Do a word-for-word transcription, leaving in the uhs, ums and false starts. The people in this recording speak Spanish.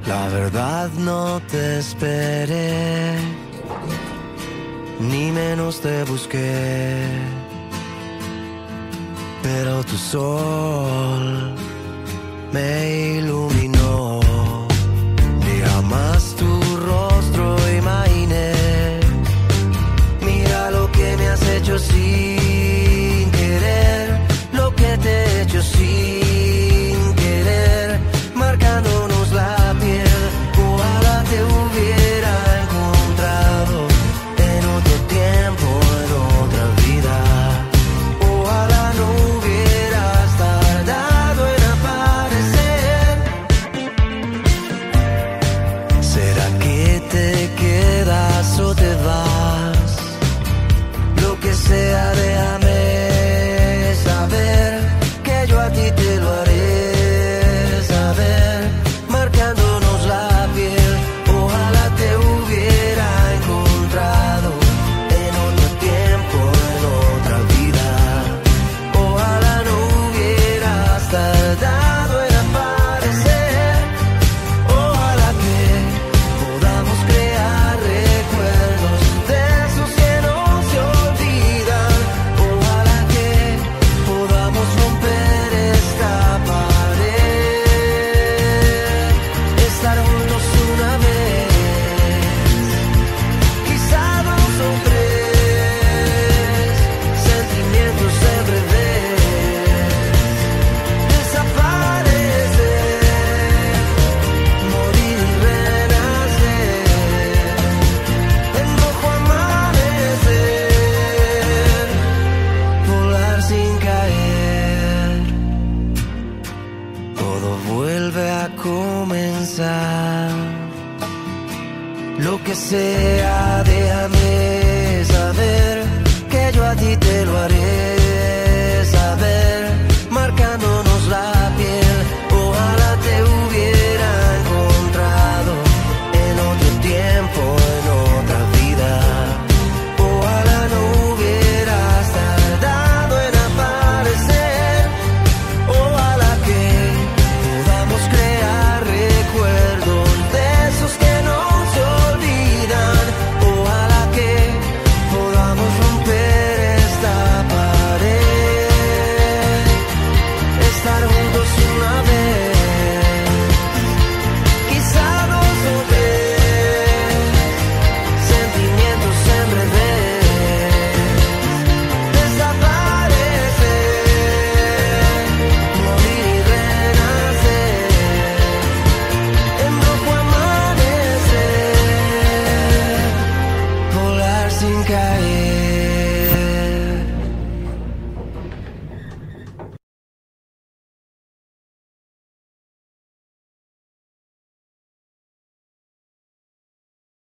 La verdad no te esperé, ni menos te busqué, pero tu sol me iluminó. Ni jamás tu rostro imaginé. Mira lo que me has hecho sin querer, lo que te he hecho sin querer, marcándonos la piel. Ojalá te hubiera encontrado en otro tiempo, en otra vida. Ojalá no hubieras tardado en aparecer. ¿Será que te quedas o te vas? Lo que sea, déjame saber, que yo a ti te lo haré saber, marcándonos la piel. Ojalá te hubiera encontrado en otro tiempo, en otra vida. Ojalá no hubieras tardado en aparecer. Ojalá que podamos crear recuerdos de esos que no se olvidan. Ojalá que podamos romper esta pared, estar juntos una vez, quizá dos o tres, sentimientos en revés, desaparecer, morir y renacer, en rojo amanecer, volar sin caer. Todo vuelve a comenzar. Lo que sea, déjame saber, que yo a ti te lo haré